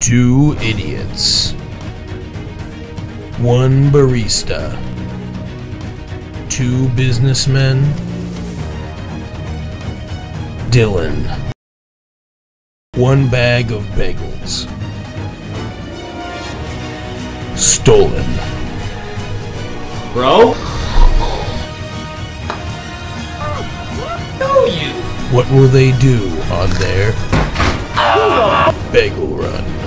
Two idiots. One barista. Two businessmen. Dylan. One bag of bagels. Stolen. Bro? Know you. What will they do on their bagel run?